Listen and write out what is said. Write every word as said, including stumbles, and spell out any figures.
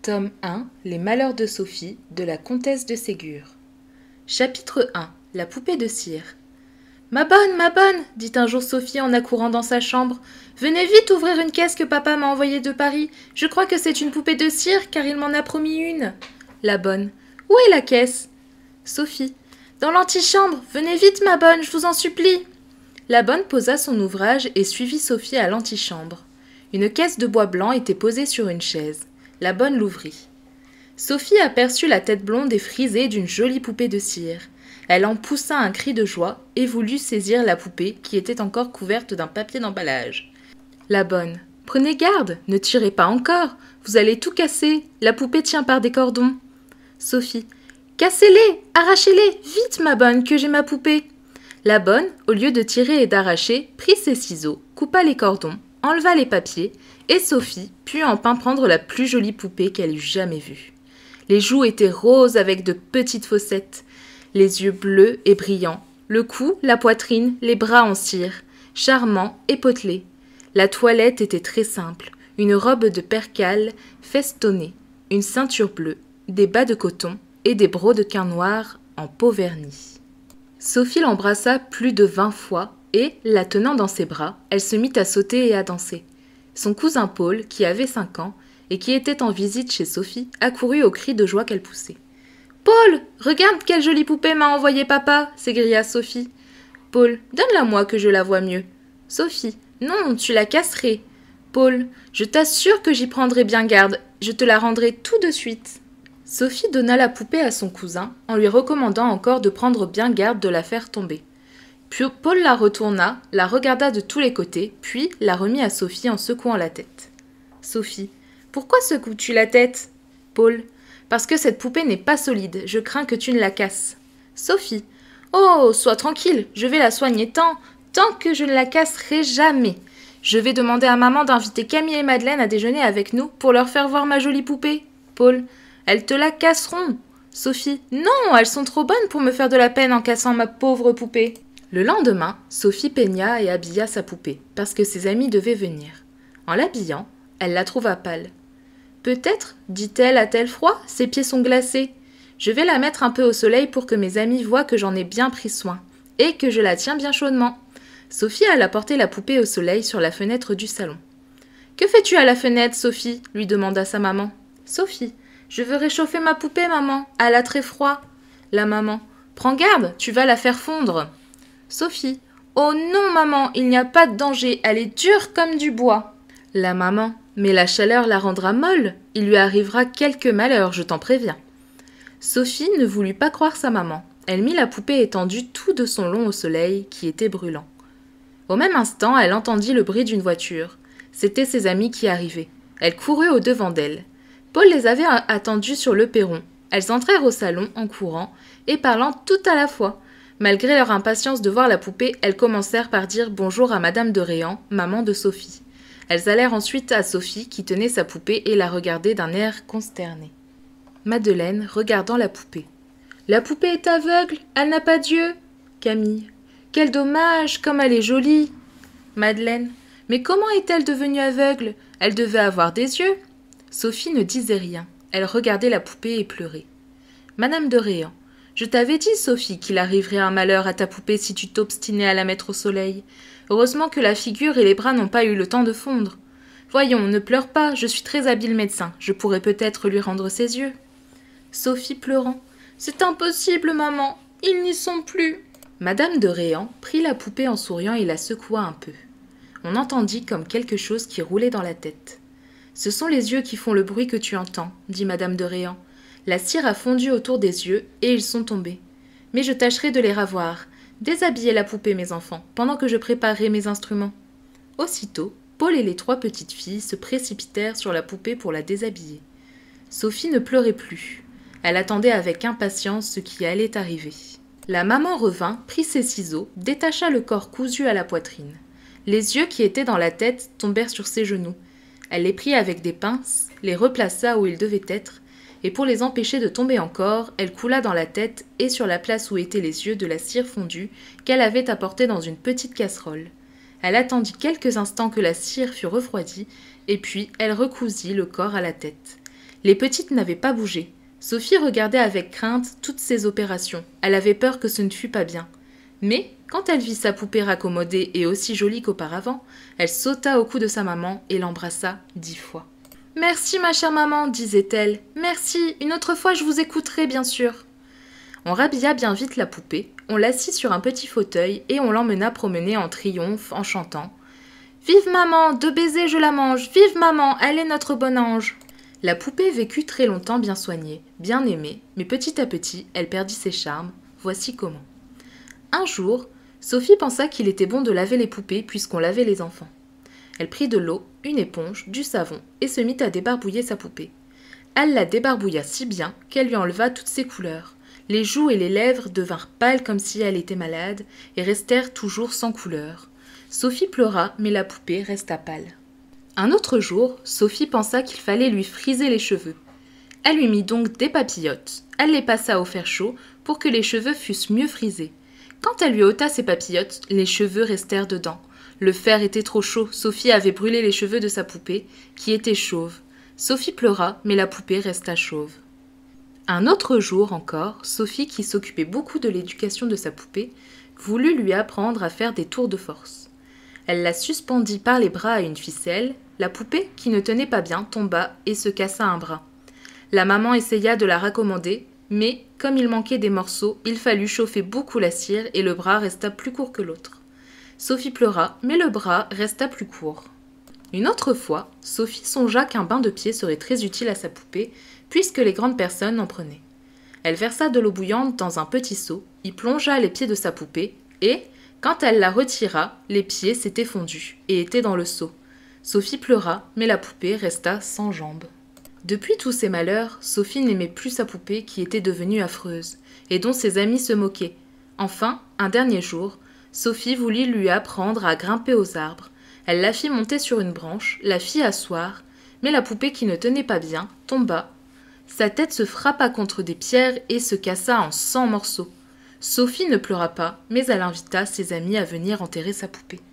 Tome un. Les malheurs de Sophie, de la comtesse de Ségur. Chapitre un. La poupée de cire. « Ma bonne, ma bonne !» dit un jour Sophie en accourant dans sa chambre. « Venez vite ouvrir une caisse que papa m'a envoyée de Paris. Je crois que c'est une poupée de cire, car il m'en a promis une. » La bonne. « Où est la caisse ?» Sophie. « Dans l'antichambre. Venez vite, ma bonne, je vous en supplie. » La bonne posa son ouvrage et suivit Sophie à l'antichambre. Une caisse de bois blanc était posée sur une chaise. La bonne l'ouvrit. Sophie aperçut la tête blonde et frisée d'une jolie poupée de cire. Elle en poussa un cri de joie et voulut saisir la poupée qui était encore couverte d'un papier d'emballage. La bonne. « Prenez garde, ne tirez pas encore, vous allez tout casser, la poupée tient par des cordons. » Sophie. « Cassez-les, arrachez-les, vite ma bonne, que j'ai ma poupée. » La bonne, au lieu de tirer et d'arracher, prit ses ciseaux, coupa les cordons, enleva les papiers, et Sophie put enfin prendre la plus jolie poupée qu'elle eût jamais vue. Les joues étaient roses avec de petites fossettes, les yeux bleus et brillants, le cou, la poitrine, les bras en cire, charmants et potelés. La toilette était très simple, une robe de percale festonnée, une ceinture bleue, des bas de coton et des brodequins noirs en peau vernie. Sophie l'embrassa plus de vingt fois et, la tenant dans ses bras, elle se mit à sauter et à danser. Son cousin Paul, qui avait cinq ans et qui était en visite chez Sophie, accourut aux cris de joie qu'elle poussait. « Paul, regarde quelle jolie poupée m'a envoyé papa !» s'égria Sophie. Paul, « Donne-la-moi que je la vois mieux. » Sophie, « Non, tu la casserais. » Paul, « Je t'assure que j'y prendrai bien garde, je te la rendrai tout de suite. » Sophie donna la poupée à son cousin, en lui recommandant encore de prendre bien garde de la faire tomber. Puis Paul la retourna, la regarda de tous les côtés, puis la remit à Sophie en secouant la tête. Sophie. « Pourquoi secoues-tu la tête ?» Paul. « Parce que cette poupée n'est pas solide, je crains que tu ne la casses. » Sophie. « Oh, sois tranquille, je vais la soigner tant, tant que je ne la casserai jamais. Je vais demander à maman d'inviter Camille et Madeleine à déjeuner avec nous pour leur faire voir ma jolie poupée. » Paul. « Elles te la casseront. » Sophie. « Non, elles sont trop bonnes pour me faire de la peine en cassant ma pauvre poupée. » Le lendemain, Sophie peigna et habilla sa poupée, parce que ses amis devaient venir. En l'habillant, elle la trouva pâle. « Peut-être, dit-elle, a-t-elle froid? Ses pieds sont glacés. Je vais la mettre un peu au soleil pour que mes amis voient que j'en ai bien pris soin, et que je la tiens bien chaudement. » Sophie alla porter la poupée au soleil sur la fenêtre du salon. « Que fais-tu à la fenêtre, Sophie ?» lui demanda sa maman. Sophie. « Je veux réchauffer ma poupée, maman. Elle a très froid. » La maman. « Prends garde, tu vas la faire fondre. » Sophie. « Oh non, maman, il n'y a pas de danger, elle est dure comme du bois. » La maman. « Mais la chaleur la rendra molle, il lui arrivera quelque malheur, je t'en préviens. » Sophie ne voulut pas croire sa maman. Elle mit la poupée étendue tout de son long au soleil, qui était brûlant. Au même instant, elle entendit le bruit d'une voiture. C'étaient ses amis qui arrivaient. Elle courut au-devant d'elle. Paul les avait attendus sur le perron. Elles entrèrent au salon en courant et parlant tout à la fois. Malgré leur impatience de voir la poupée, elles commencèrent par dire bonjour à Madame de Réan, maman de Sophie. Elles allèrent ensuite à Sophie qui tenait sa poupée et la regardait d'un air consterné. Madeleine regardant la poupée. « La poupée est aveugle, elle n'a pas d'yeux. » Camille. « Quel dommage, comme elle est jolie. » Madeleine. « Mais comment est-elle devenue aveugle? Elle devait avoir des yeux. » Sophie ne disait rien. Elle regardait la poupée et pleurait. Madame de Réan. « Je t'avais dit, Sophie, qu'il arriverait un malheur à ta poupée si tu t'obstinais à la mettre au soleil. Heureusement que la figure et les bras n'ont pas eu le temps de fondre. Voyons, ne pleure pas, je suis très habile médecin. Je pourrais peut-être lui rendre ses yeux. » Sophie pleurant. « C'est impossible, maman. Ils n'y sont plus. » Madame de Réan prit la poupée en souriant et la secoua un peu. On entendit comme quelque chose qui roulait dans la tête. « Ce sont les yeux qui font le bruit que tu entends, » dit Madame de Réan. La cire a fondu autour des yeux et ils sont tombés. Mais je tâcherai de les ravoir. Déshabillez la poupée, mes enfants, pendant que je préparerai mes instruments. Aussitôt, Paul et les trois petites filles se précipitèrent sur la poupée pour la déshabiller. Sophie ne pleurait plus. Elle attendait avec impatience ce qui allait arriver. La maman revint, prit ses ciseaux, détacha le corps cousu à la poitrine. Les yeux qui étaient dans la tête tombèrent sur ses genoux. Elle les prit avec des pinces, les replaça où ils devaient être, et pour les empêcher de tomber encore, elle coula dans la tête et sur la place où étaient les yeux de la cire fondue qu'elle avait apportée dans une petite casserole. Elle attendit quelques instants que la cire fût refroidie, et puis elle recousit le corps à la tête. Les petites n'avaient pas bougé. Sophie regardait avec crainte toutes ces opérations. Elle avait peur que ce ne fût pas bien. Mais, quand elle vit sa poupée raccommodée et aussi jolie qu'auparavant, elle sauta au cou de sa maman et l'embrassa dix fois. « Merci, ma chère maman, disait-elle. Merci, une autre fois je vous écouterai, bien sûr. » On rhabilla bien vite la poupée, on l'assit sur un petit fauteuil et on l'emmena promener en triomphe en chantant « Vive maman, deux baisers je la mange, vive maman, elle est notre bon ange !» La poupée vécut très longtemps bien soignée, bien aimée, mais petit à petit, elle perdit ses charmes. Voici comment. Un jour, Sophie pensa qu'il était bon de laver les poupées puisqu'on lavait les enfants. Elle prit de l'eau, une éponge, du savon et se mit à débarbouiller sa poupée. Elle la débarbouilla si bien qu'elle lui enleva toutes ses couleurs. Les joues et les lèvres devinrent pâles comme si elle était malade et restèrent toujours sans couleur. Sophie pleura, mais la poupée resta pâle. Un autre jour, Sophie pensa qu'il fallait lui friser les cheveux. Elle lui mit donc des papillotes. Elle les passa au fer chaud pour que les cheveux fussent mieux frisés. Quand elle lui ôta ses papillotes, les cheveux restèrent dedans. Le fer était trop chaud, Sophie avait brûlé les cheveux de sa poupée, qui était chauve. Sophie pleura, mais la poupée resta chauve. Un autre jour encore, Sophie, qui s'occupait beaucoup de l'éducation de sa poupée, voulut lui apprendre à faire des tours de force. Elle la suspendit par les bras à une ficelle. La poupée, qui ne tenait pas bien, tomba et se cassa un bras. La maman essaya de la raccommoder, mais, comme il manquait des morceaux, il fallut chauffer beaucoup la cire et le bras resta plus court que l'autre. Sophie pleura, mais le bras resta plus court. Une autre fois, Sophie songea qu'un bain de pieds serait très utile à sa poupée, puisque les grandes personnes en prenaient. Elle versa de l'eau bouillante dans un petit seau, y plongea les pieds de sa poupée, et, quand elle la retira, les pieds s'étaient fondus et étaient dans le seau. Sophie pleura, mais la poupée resta sans jambes. Depuis tous ces malheurs, Sophie n'aimait plus sa poupée qui était devenue affreuse, et dont ses amis se moquaient. Enfin, un dernier jour, Sophie voulut lui apprendre à grimper aux arbres. Elle la fit monter sur une branche, la fit asseoir, mais la poupée qui ne tenait pas bien tomba. Sa tête se frappa contre des pierres et se cassa en cent morceaux. Sophie ne pleura pas, mais elle invita ses amis à venir enterrer sa poupée.